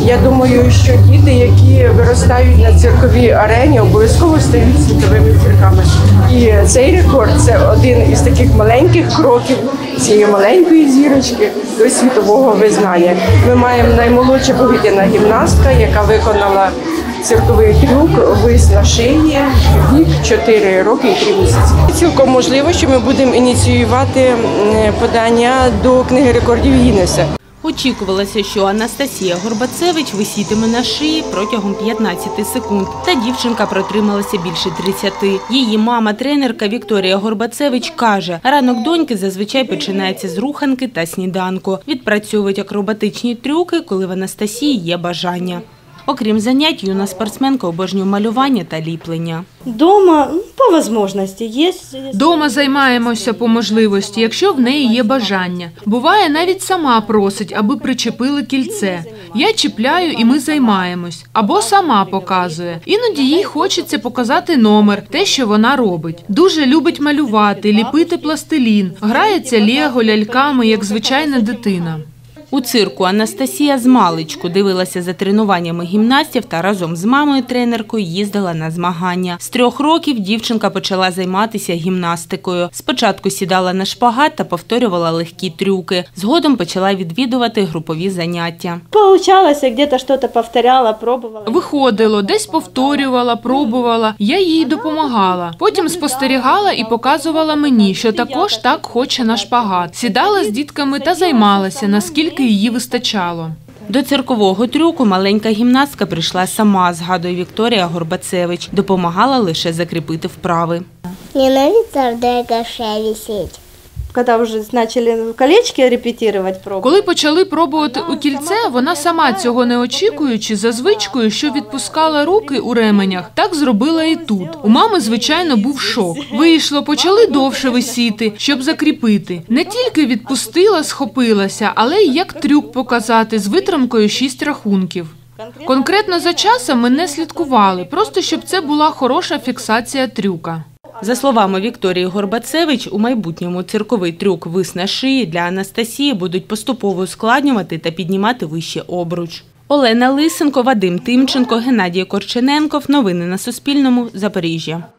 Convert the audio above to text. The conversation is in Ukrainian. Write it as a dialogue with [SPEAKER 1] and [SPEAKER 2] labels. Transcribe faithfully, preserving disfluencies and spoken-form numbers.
[SPEAKER 1] Я думаю, що діти, які виростають на цирковій арені, обов'язково стають світовими зірками. І цей рекорд – це один із таких маленьких кроків цієї маленької зірочки до світового визнання. Ми маємо наймолодша повітряна гімнастка, яка виконала цирковий трюк «Вис на шиї», вік чотири роки і три місяці. Цілком можливо, що ми будемо ініціювати подання до книги рекордів Гіннеса.
[SPEAKER 2] Очікувалося, що Анастасія Горбацевич висітиме на шиї протягом п'ятнадцяти секунд. Та дівчинка протрималася більше тридцяти. Її мама-тренерка Вікторія Горбацевич каже, ранок доньки зазвичай починається з руханки та сніданку. Відпрацьовують акробатичні трюки, коли в Анастасії є бажання. Окрім занять, юна спортсменка обожнює малювання та ліплення.
[SPEAKER 3] Дома по можливості є.
[SPEAKER 4] Дома займаємося по можливості, якщо в неї є бажання. Буває, навіть сама просить, аби причепили кільце. Я чіпляю і ми займаємось. Або сама показує. Іноді їй хочеться показати номер, те, що вона робить. Дуже любить малювати, ліпити пластилін. Грається лего, ляльками, як звичайна дитина.
[SPEAKER 2] У цирку Анастасія змалечку дивилася за тренуваннями гімнастів та разом з мамою-тренеркою їздила на змагання. З трьох років дівчинка почала займатися гімнастикою. Спочатку сідала на шпагат та повторювала легкі трюки. Згодом почала відвідувати групові заняття.
[SPEAKER 3] Получалося, десь щось повторяла, пробувала.
[SPEAKER 4] Виходило, десь повторювала, пробувала. Я їй допомагала. Потім спостерігала і показувала мені, що також так хоче на шпагат. Сідала з дітками та займалася, наскільки її вистачало.
[SPEAKER 2] До циркового трюку маленька гімнастка прийшла сама, згадує Вікторія Горбацевич. Допомагала лише закріпити вправи.
[SPEAKER 5] Ненавидно в горше висеть.
[SPEAKER 3] Коли вже почали колечки репетирувати, пробувати.
[SPEAKER 4] Коли почали пробувати у кільце, вона сама цього не очікуючи, за звичкою, що відпускала руки у ременях, так зробила і тут. У мами, звичайно, був шок. Вийшло, почали довше висіти, щоб закріпити. Не тільки відпустила, схопилася, але й як трюк показати з витримкою шість рахунків. Конкретно за часом ми не слідкували, просто щоб це була хороша фіксація трюка.
[SPEAKER 2] За словами Вікторії Горбацевич, у майбутньому цирковий трюк «Вис на шиї» для Анастасії будуть поступово ускладнювати та піднімати вище обруч. Олена Лисенко, Вадим Тимченко, Геннадій Корчененков. Новини на Суспільному. Запоріжжя.